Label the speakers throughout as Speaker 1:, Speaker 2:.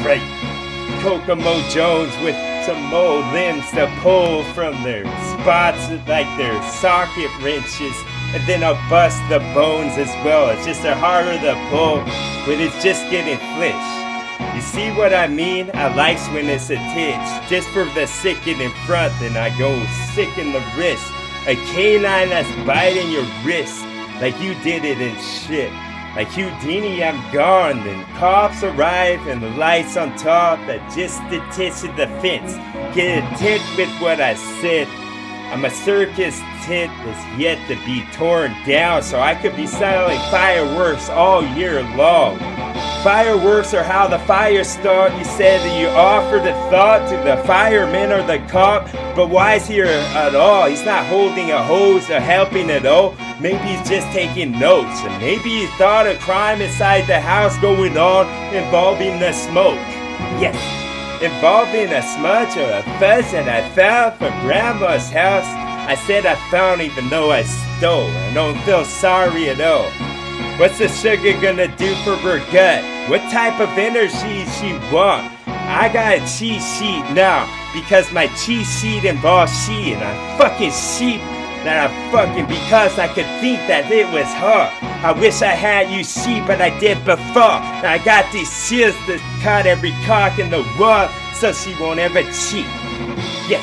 Speaker 1: right. Kokomo Jones with some more limbs to pull from their spots like their socket wrenches. And then I'll bust the bones as well. It's just harder to pull, but it's just getting flish. You see what I mean? I likes when it's a titch. Just for the sicken in front, then I go sick in the wrist. A canine that's biting your wrist like you did it and shit. Like Houdini, I'm gone. Then cops arrive and the lights on top that just the tits of the fence. Get a tit with what I said. I'm a circus tent that's yet to be torn down, so I could be selling fireworks all year long. Fireworks are how the fire start. You said that you offered a thought to the fireman or the cop, but why is he here at all? He's not holding a hose or helping at all. Maybe he's just taking notes, and maybe he thought a crime inside the house going on involving the smoke. Yes, involving a smudge or a fuzz that I found from Grandma's house. I said I found even though I stole. I don't feel sorry at all. What's the sugar gonna do for her gut? What type of energy she want? I got a cheat sheet now because my cheat sheet involves she and I fucking sheep that I fucking because I could think that it was her. I wish I had you sheep, but I did before. Now I got these shears that cut every cock in the world so she won't ever cheat. Yes,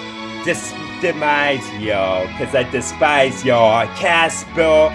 Speaker 1: demise y'all, cause I despise y'all. Casper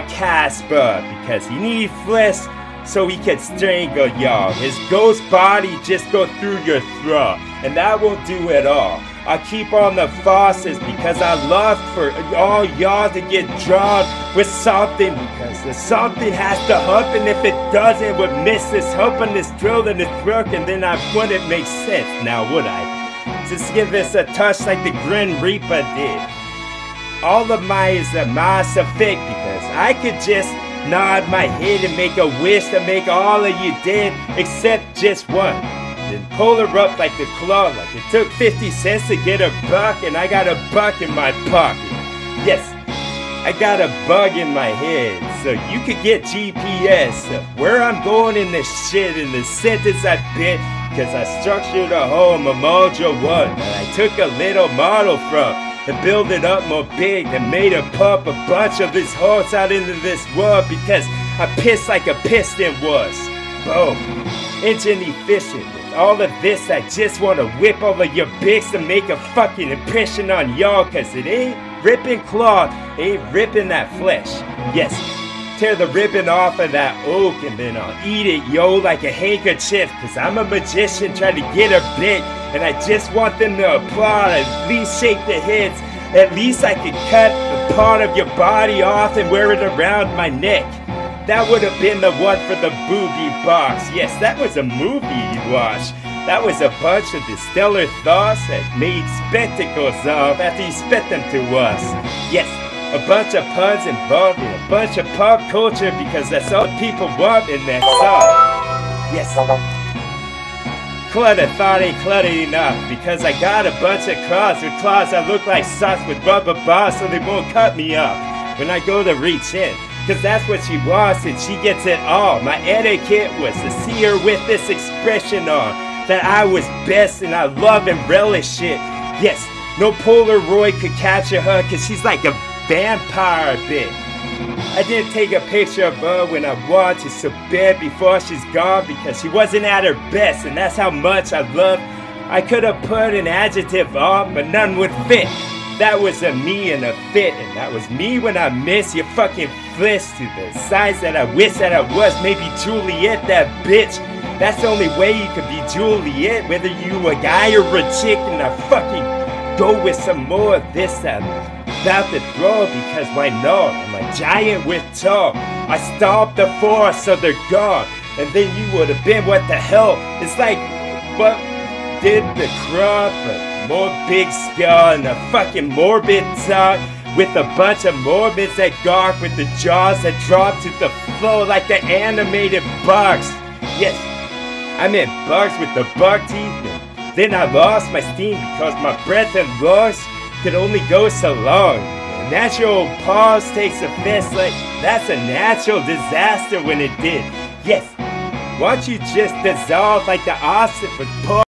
Speaker 1: because he need flesh so he can strangle y'all. His ghost body just go through your throat, and that won't do at all. I keep on the faucets because I love for all y'all to get drawn with something, because the something has to happen. If it doesn't, it would miss this hump and this drill in the throat, and then I wouldn't make sense. Now would I? Just give this a touch like the Grim Reaper did. All of mine is a Mass Effect because I could just nod my head and make a wish to make all of you dead except just one. Then pull her up like the claw, like it took 50 cents to get a buck, and I got a buck in my pocket. Yes, I got a bug in my head, so you could get GPS of where I'm going in this shit in the sentence I bit, because I structured a home, a module 1, that I took a little model from and build it up more big and made her pump a bunch of this horse out into this world because I pissed like a piston was. Boom. Engine efficient. With all of this, I just want to whip over your bigs to make a fucking impression on y'all, cause it ain't ripping cloth, ain't ripping that flesh. Yes, tear the ribbon off of that oak and then I'll eat it, yo, like a handkerchief, cause I'm a magician trying to get a bit, and I just want them to applaud, at least shake their heads. At least I could cut a part of your body off and wear it around my neck. That would have been the one for the booby box. Yes, that was a movie you watched. That was a bunch of distiller thoughts that made spectacles of after you spit them to us. Yes, a bunch of puns involved in a bunch of pop culture because that's all people want in that song. Yes. Clutter thought ain't cluttered enough because I got a bunch of claws with claws that look like socks with rubber bars so they won't cut me up when I go to reach in. Cause that's what she wants and she gets it all. My etiquette was to see her with this expression on, that I was best and I love and relish it. Yes, no Polaroid could capture her cause she's like a vampire bit. I didn't take a picture of her when I wanted so bad before she's gone because she wasn't at her best, and that's how much I love. I could have put an adjective on, but none would fit. That was a me and a fit, and that was me when I miss your fucking flesh to the size that I wish that I was. Maybe Juliet, that bitch. That's the only way you could be Juliet, whether you a guy or a chick, and I fucking go with some more of this about to throw because why not? I'm a giant with tall. I stopped the force so they're gone. And then you would have been what the hell. It's like what did the crop, but more big skull and a fucking morbid talk with a bunch of morbids that gawk with the jaws that drop to the floor like the animated bugs. Yes, I meant bugs with the bug teeth. And then I lost my steam because my breath and lungs could only go so long. A natural pause takes offense like that's a natural disaster when it did. Yes, Why don't you just dissolve like the oxygen?